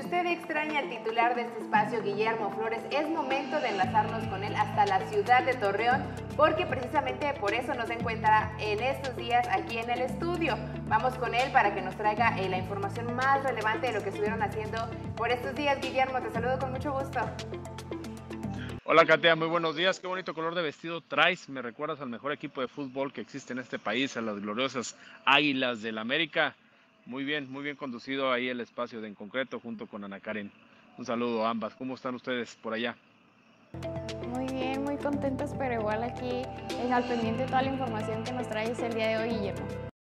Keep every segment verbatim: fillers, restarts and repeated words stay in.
usted extraña al titular de este espacio, Guillermo Flores, es momento de enlazarnos con él hasta la ciudad de Torreón, porque precisamente por eso nos encuentra en estos días aquí en el estudio. Vamos con él para que nos traiga eh, la información más relevante de lo que estuvieron haciendo por estos días. Guillermo, te saludo con mucho gusto. Hola Katia, muy buenos días. Qué bonito color de vestido traes. Me recuerdas al mejor equipo de fútbol que existe en este país, a las gloriosas Águilas del América. Muy bien, muy bien conducido ahí el espacio de En Concreto junto con Ana Karen. Un saludo a ambas. ¿Cómo están ustedes por allá? Muy bien, muy contentos, pero igual aquí es al pendiente de toda la información que nos traes el día de hoy, Guillermo.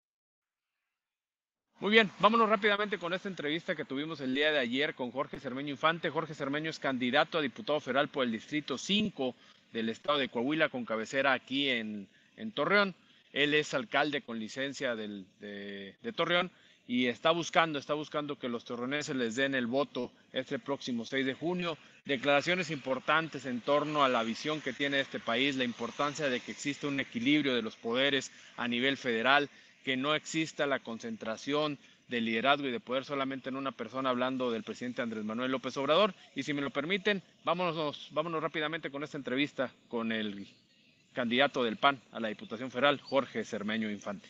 Muy bien, vámonos rápidamente con esta entrevista que tuvimos el día de ayer con Jorge Cermeño Infante. Jorge Cermeño es candidato a diputado federal por el Distrito cinco del estado de Coahuila, con cabecera aquí en, en Torreón. Él es alcalde con licencia del, de, de Torreón y está buscando, está buscando que los torreoneses les den el voto este próximo seis de junio. Declaraciones importantes en torno a la visión que tiene este país, la importancia de que exista un equilibrio de los poderes a nivel federal, que no exista la concentración de liderazgo y de poder solamente en una persona, hablando del presidente Andrés Manuel López Obrador. Y si me lo permiten, vámonos, vámonos rápidamente con esta entrevista con el candidato del P A N a la Diputación Federal, Jorge Cermeño Infante.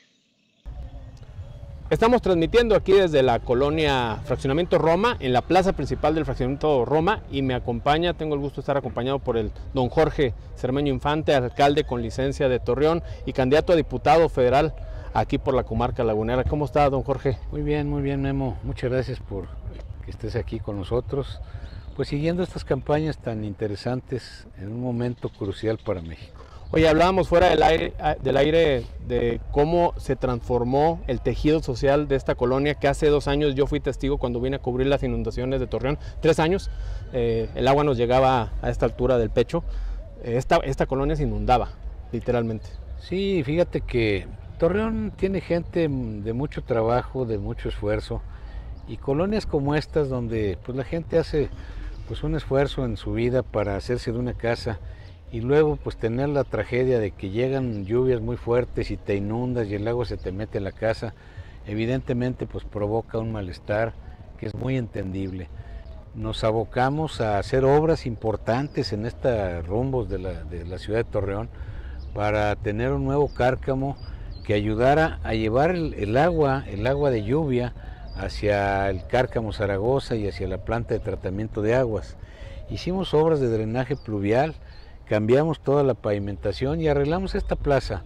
Estamos transmitiendo aquí desde la colonia Fraccionamiento Roma, en la plaza principal del Fraccionamiento Roma, y me acompaña, tengo el gusto de estar acompañado por el don Jorge Cermeño Infante, alcalde con licencia de Torreón y candidato a diputado federal aquí por la comarca lagunera. ¿Cómo está, don Jorge? Muy bien, muy bien, Memo. Muchas gracias por que estés aquí con nosotros, pues siguiendo estas campañas tan interesantes en un momento crucial para México. Oye, hablábamos fuera del aire, del aire de cómo se transformó el tejido social de esta colonia, que hace dos años yo fui testigo cuando vine a cubrir las inundaciones de Torreón. Tres años, eh, el agua nos llegaba a esta altura del pecho. Esta, esta colonia se inundaba, literalmente. Sí, fíjate que Torreón tiene gente de mucho trabajo, de mucho esfuerzo, y colonias como estas donde pues la gente hace pues un esfuerzo en su vida para hacerse de una casa, y luego pues tener la tragedia de que llegan lluvias muy fuertes y te inundas y el agua se te mete a la casa, evidentemente pues provoca un malestar que es muy entendible. Nos abocamos a hacer obras importantes en estos rumbos de la, de la ciudad de Torreón para tener un nuevo cárcamo que ayudara a llevar el, el agua, el agua de lluvia hacia el cárcamo Zaragoza y hacia la planta de tratamiento de aguas. Hicimos obras de drenaje pluvial, cambiamos toda la pavimentación y arreglamos esta plaza.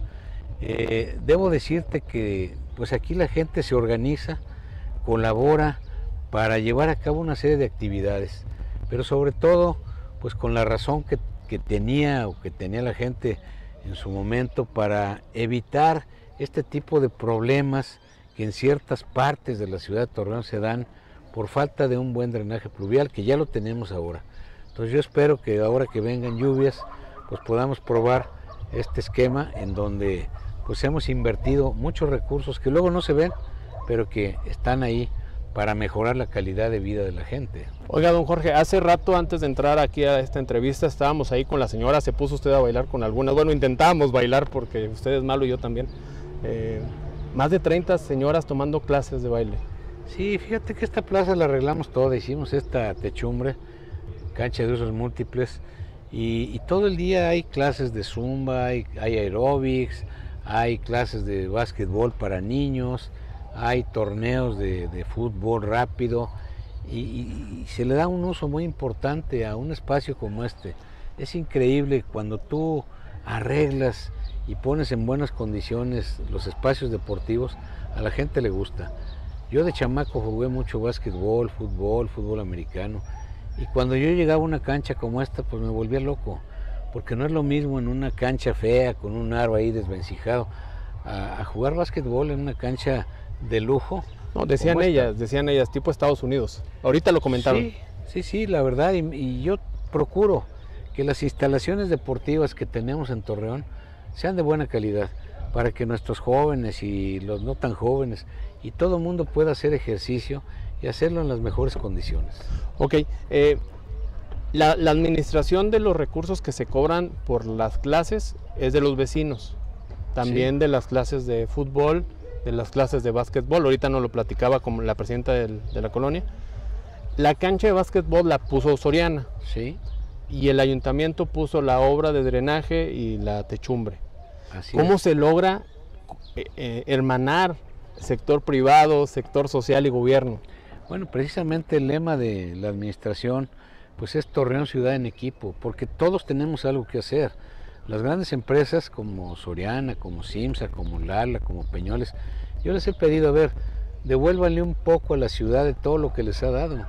Eh, debo decirte que pues aquí la gente se organiza, colabora para llevar a cabo una serie de actividades, pero sobre todo pues con la razón que, que tenía o que tenía la gente en su momento para evitar este tipo de problemas que en ciertas partes de la ciudad de Torreón se dan por falta de un buen drenaje pluvial, que ya lo tenemos ahora. Entonces yo espero que ahora que vengan lluvias, pues podamos probar este esquema en donde pues hemos invertido muchos recursos que luego no se ven, pero que están ahí para mejorar la calidad de vida de la gente. Oiga, don Jorge, hace rato antes de entrar aquí a esta entrevista estábamos ahí con la señora, se puso usted a bailar con algunas, bueno, intentábamos bailar porque usted es malo y yo también. Eh, más de treinta señoras tomando clases de baile. Sí, fíjate que esta plaza la arreglamos toda, hicimos esta techumbre, cancha de usos múltiples, y, y todo el día hay clases de zumba, hay, hay aeróbics, hay clases de básquetbol para niños, hay torneos de, de fútbol rápido, y, y, y se le da un uso muy importante a un espacio como este. Es increíble cuando tú arreglas y pones en buenas condiciones los espacios deportivos, a la gente le gusta. Yo de chamaco jugué mucho básquetbol, fútbol, fútbol americano, y cuando yo llegaba a una cancha como esta, pues me volvía loco, porque no es lo mismo en una cancha fea, con un aro ahí desvencijado, a, a jugar básquetbol en una cancha de lujo. No, decían ellas, decían ellas, tipo Estados Unidos. Ahorita lo comentaron. Sí, sí, sí, la verdad, y, y yo procuro que las instalaciones deportivas que tenemos en Torreón sean de buena calidad, para que nuestros jóvenes y los no tan jóvenes y todo el mundo pueda hacer ejercicio y hacerlo en las mejores condiciones. Ok, eh, la, la administración de los recursos que se cobran por las clases es de los vecinos, también sí, de las clases de fútbol, de las clases de básquetbol. Ahorita nos lo platicaba como la presidenta del, de la colonia. La cancha de básquetbol la puso Soriana. Sí. Y el ayuntamiento puso la obra de drenaje y la techumbre. Así ¿Cómo es. se logra eh, eh, hermanar sector privado, sector social y gobierno? Bueno, precisamente el lema de la administración pues es Torreón ciudad en equipo, porque todos tenemos algo que hacer. Las grandes empresas como Soriana, como Simsa, como Lala, como Peñoles, yo les he pedido, a ver, devuélvanle un poco a la ciudad de todo lo que les ha dado.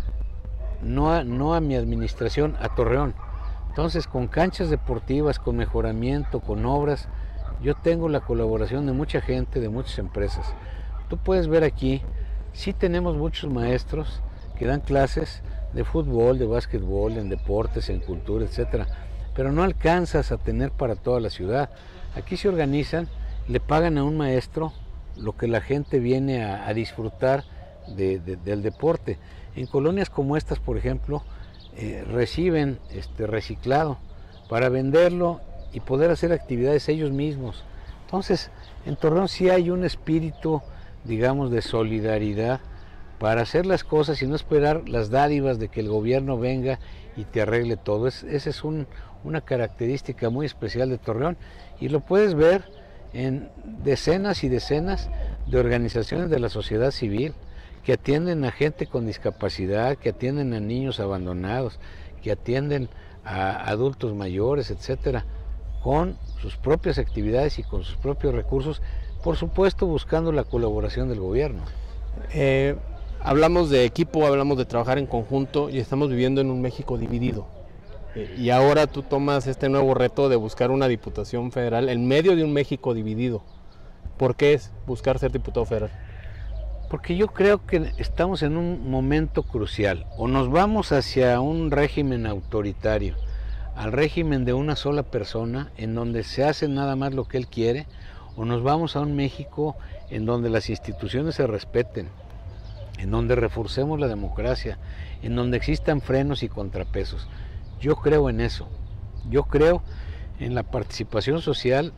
No a, no a mi administración, a Torreón. Entonces, con canchas deportivas, con mejoramiento, con obras, yo tengo la colaboración de mucha gente, de muchas empresas. Tú puedes ver aquí, sí tenemos muchos maestros que dan clases de fútbol, de básquetbol, en deportes, en cultura, etcétera, pero no alcanzas a tener para toda la ciudad. Aquí se organizan, le pagan a un maestro lo que la gente viene a, a disfrutar de, de, del deporte. En colonias como estas, por ejemplo, eh, reciben este reciclado para venderlo y poder hacer actividades ellos mismos. Entonces, en Torreón sí hay un espíritu, digamos, de solidaridad para hacer las cosas y no esperar las dádivas de que el gobierno venga y te arregle todo. Es, esa es un, una característica muy especial de Torreón y lo puedes ver en decenas y decenas de organizaciones de la sociedad civil que atienden a gente con discapacidad, que atienden a niños abandonados, que atienden a adultos mayores, etcétera, con sus propias actividades y con sus propios recursos, por supuesto buscando la colaboración del gobierno. Eh, hablamos de equipo, hablamos de trabajar en conjunto y estamos viviendo en un México dividido. Eh, y ahora tú tomas este nuevo reto de buscar una diputación federal en medio de un México dividido. ¿Por qué es buscar ser diputado federal? Porque yo creo que estamos en un momento crucial. O nos vamos hacia un régimen autoritario, al régimen de una sola persona, en donde se hace nada más lo que él quiere, o nos vamos a un México en donde las instituciones se respeten, en donde reforcemos la democracia, en donde existan frenos y contrapesos. Yo creo en eso. Yo creo en la participación social.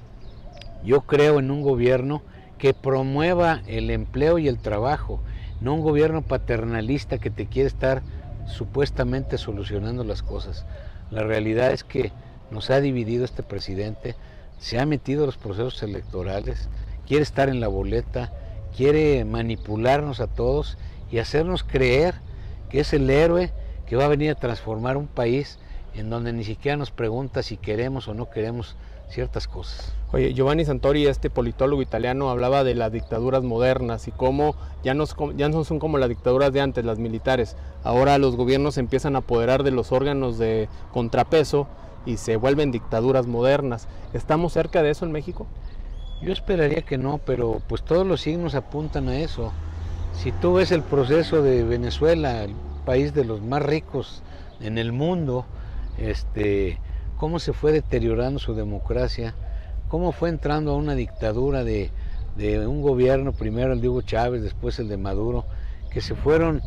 Yo creo en un gobierno que promueva el empleo y el trabajo, no un gobierno paternalista que te quiere estar supuestamente solucionando las cosas. La realidad es que nos ha dividido este presidente, se ha metido en los procesos electorales, quiere estar en la boleta, quiere manipularnos a todos y hacernos creer que es el héroe que va a venir a transformar un país en donde ni siquiera nos pregunta si queremos o no queremos ciertas cosas. Oye, Giovanni Santori, este politólogo italiano, hablaba de las dictaduras modernas y cómo ya no, ya no son como las dictaduras de antes, las militares. Ahora los gobiernos se empiezan a apoderar de los órganos de contrapeso y se vuelven dictaduras modernas. ¿Estamos cerca de eso en México? Yo esperaría que no, pero pues todos los signos apuntan a eso. Si tú ves el proceso de Venezuela, el país de los más ricos en el mundo, este... cómo se fue deteriorando su democracia, cómo fue entrando a una dictadura de, de un gobierno, primero el de Hugo Chávez, después el de Maduro, que se fueron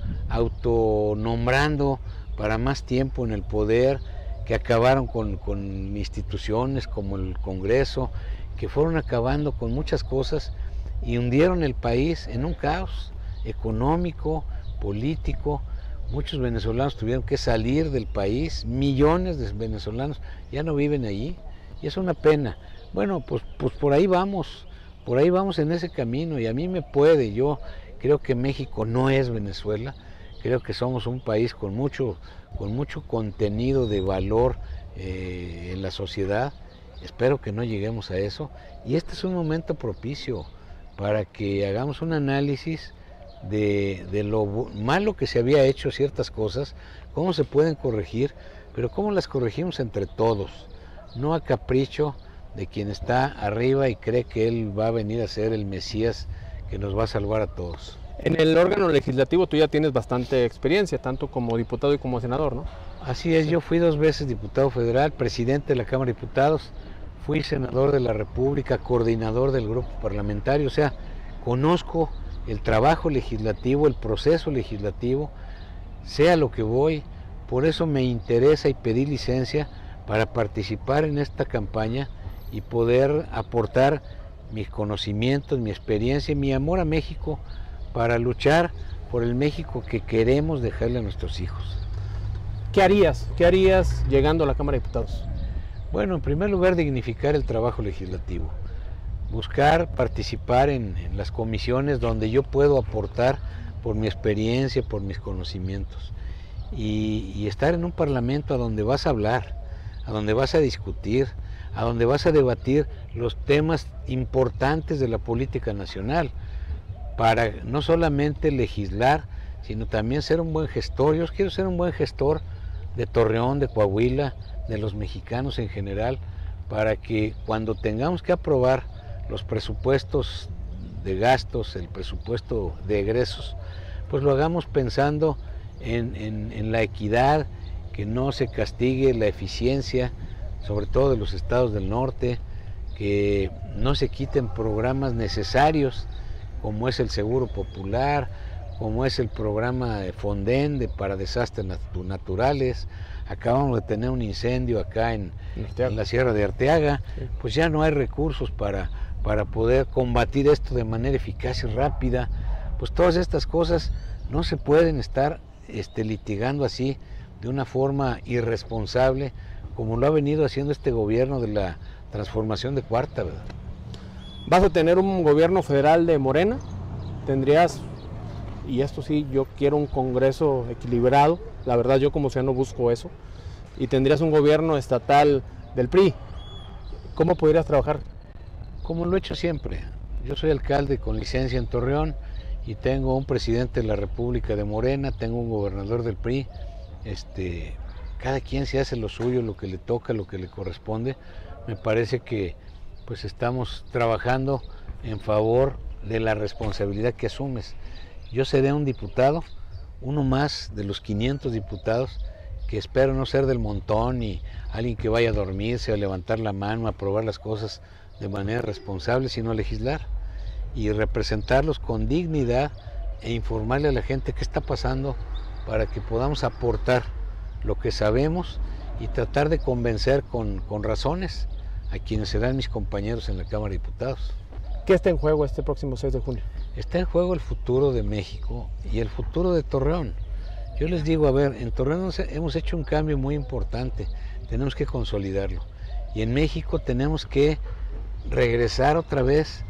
autonombrando para más tiempo en el poder, que acabaron con, con instituciones como el Congreso, que fueron acabando con muchas cosas y hundieron el país en un caos económico, político. Muchos venezolanos tuvieron que salir del país, millones de venezolanos ya no viven allí y es una pena. Bueno, pues, pues por ahí vamos, por ahí vamos en ese camino y a mí me puede, yo creo que México no es Venezuela, creo que somos un país con mucho, con mucho contenido de valor eh, en la sociedad, espero que no lleguemos a eso y este es un momento propicio para que hagamos un análisis De, de lo malo que se había hecho ciertas cosas, cómo se pueden corregir, pero cómo las corregimos entre todos, no a capricho de quien está arriba y cree que él va a venir a ser el Mesías que nos va a salvar a todos. En el órgano legislativo tú ya tienes bastante experiencia, tanto como diputado y como senador, ¿no? Así es, yo fui dos veces diputado federal, presidente de la Cámara de Diputados, fui senador de la República, coordinador del grupo parlamentario, o sea, conozco el trabajo legislativo, el proceso legislativo, sea lo que voy, por eso me interesa y pedí licencia para participar en esta campaña y poder aportar mis conocimientos, mi experiencia, mi amor a México para luchar por el México que queremos dejarle a nuestros hijos. ¿Qué harías? ¿Qué harías llegando a la Cámara de Diputados? Bueno, en primer lugar, dignificar el trabajo legislativo, buscar participar en, en las comisiones donde yo puedo aportar por mi experiencia, por mis conocimientos, y, y estar en un parlamento a donde vas a hablar, a donde vas a discutir, a donde vas a debatir los temas importantes de la política nacional, para no solamente legislar, sino también ser un buen gestor. Yo quiero ser un buen gestor de Torreón, de Coahuila, de los mexicanos en general, para que cuando tengamos que aprobar los presupuestos de gastos, el presupuesto de egresos, pues lo hagamos pensando en, en, en la equidad, que no se castigue la eficiencia, sobre todo de los estados del norte, que no se quiten programas necesarios, como es el Seguro Popular, como es el programa de Fonden de, para desastres naturales. Acabamos de tener un incendio acá en, en la Sierra de Arteaga, sí. Pues ya no hay recursos para, para poder combatir esto de manera eficaz y rápida. Pues todas estas cosas no se pueden estar este, litigando así de una forma irresponsable, como lo ha venido haciendo este gobierno de la transformación de Cuarta, ¿verdad? ¿Vas a tener un gobierno federal de Morena? ¿Tendrías, y esto sí, yo quiero un Congreso equilibrado, la verdad yo como ciudadano busco eso, y tendrías un gobierno estatal del P R I? ¿Cómo podrías trabajar? Como lo he hecho siempre. Yo soy alcalde con licencia en Torreón y tengo un presidente de la República de Morena, tengo un gobernador del P R I, este, cada quien se hace lo suyo, lo que le toca, lo que le corresponde. Me parece que pues estamos trabajando en favor de la responsabilidad que asumes. Yo seré un diputado, uno más de los quinientos diputados, que espero no ser del montón y alguien que vaya a dormirse, a levantar la mano, a aprobar las cosas de manera responsable, sino a legislar y representarlos con dignidad e informarle a la gente qué está pasando para que podamos aportar lo que sabemos y tratar de convencer con, con razones a quienes serán mis compañeros en la Cámara de Diputados. ¿Qué está en juego este próximo seis de junio? Está en juego el futuro de México y el futuro de Torreón. Yo les digo, a ver, en Torreón hemos hecho un cambio muy importante, tenemos que consolidarlo. Y en México tenemos que regresar otra vez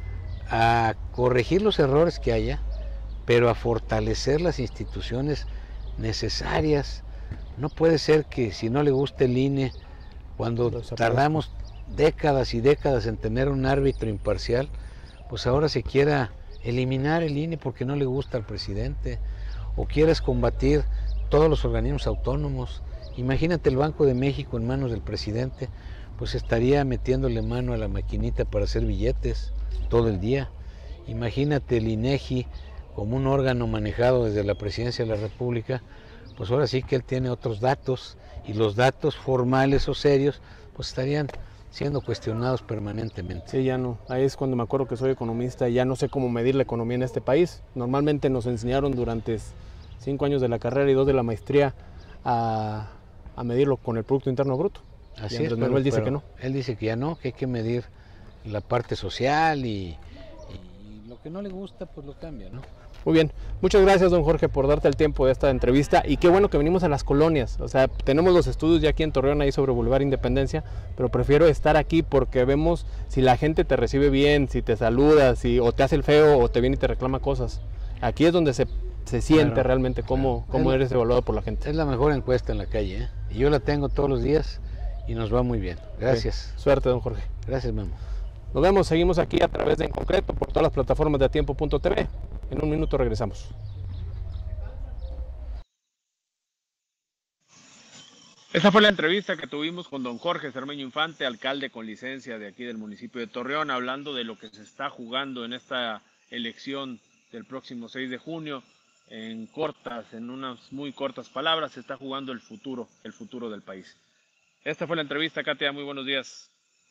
a corregir los errores que haya, pero a fortalecer las instituciones necesarias. No puede ser que si no le gusta el I N E, cuando tardamos décadas y décadas en tener un árbitro imparcial, pues ahora se quiera eliminar el I N E porque no le gusta al presidente, o quieras combatir todos los organismos autónomos. Imagínate el Banco de México en manos del presidente, pues estaría metiéndole mano a la maquinita para hacer billetes todo el día. Imagínate el INEGI como un órgano manejado desde la Presidencia de la República, pues ahora sí que él tiene otros datos, y los datos formales o serios pues estarían siendo cuestionados permanentemente. Sí, ya no. Ahí es cuando me acuerdo que soy economista y ya no sé cómo medir la economía en este país. Normalmente nos enseñaron durante cinco años de la carrera y dos de la maestría a, a medirlo con el Producto Interno Bruto. Así y es, Andrés pero, Manuel dice pero que no. Él dice que ya no, que hay que medir la parte social y, y lo que no le gusta pues lo cambia, ¿no? Muy bien, muchas gracias don Jorge por darte el tiempo de esta entrevista, y qué bueno que venimos a las colonias. O sea, tenemos los estudios ya aquí en Torreón ahí sobre Boulevard Independencia, pero prefiero estar aquí porque vemos si la gente te recibe bien, si te saluda, si o te hace el feo o te viene y te reclama cosas. Aquí es donde se, se siente claro, realmente cómo, claro. cómo eres evaluado por la gente. Es la mejor encuesta en la calle, ¿eh? Y yo la tengo todos los días y nos va muy bien. Gracias. Okay. Suerte don Jorge. Gracias, Memo. Nos vemos, seguimos aquí a través de En Concreto por todas las plataformas de atiempo punto t v. En un minuto regresamos. Esa fue la entrevista que tuvimos con don Jorge Cermeño Infante, alcalde con licencia de aquí del municipio de Torreón, hablando de lo que se está jugando en esta elección del próximo seis de junio. En cortas, en unas muy cortas palabras, se está jugando el futuro, el futuro del país. Esta fue la entrevista, Katia, muy buenos días.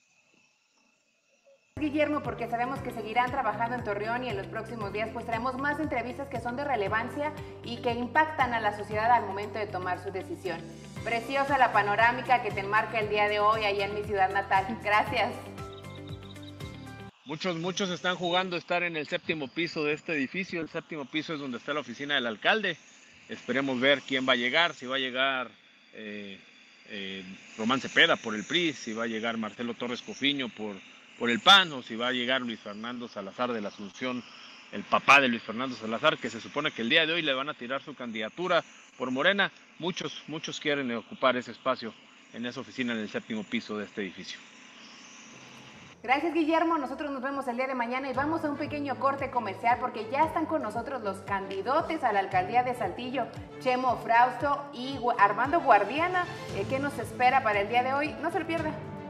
Guillermo, porque sabemos que seguirán trabajando en Torreón y en los próximos días pues traemos más entrevistas que son de relevancia y que impactan a la sociedad al momento de tomar su decisión. Preciosa la panorámica que te enmarca el día de hoy allá en mi ciudad natal. Gracias. Muchos, muchos están jugando estar en el séptimo piso de este edificio. El séptimo piso es donde está la oficina del alcalde. Esperemos ver quién va a llegar, si va a llegar eh, eh, Román Cepeda por el P R I, si va a llegar Marcelo Torres Cofiño por, por el P A N, o si va a llegar Luis Fernando Salazar de la Asunción, el papá de Luis Fernando Salazar, que se supone que el día de hoy le van a tirar su candidatura por Morena. Muchos, muchos quieren ocupar ese espacio en esa oficina en el séptimo piso de este edificio. Gracias, Guillermo. Nosotros nos vemos el día de mañana y vamos a un pequeño corte comercial porque ya están con nosotros los candidatos a la alcaldía de Saltillo, Chemo Frausto y Armando Guardiana. ¿Qué nos espera para el día de hoy? No se lo pierda.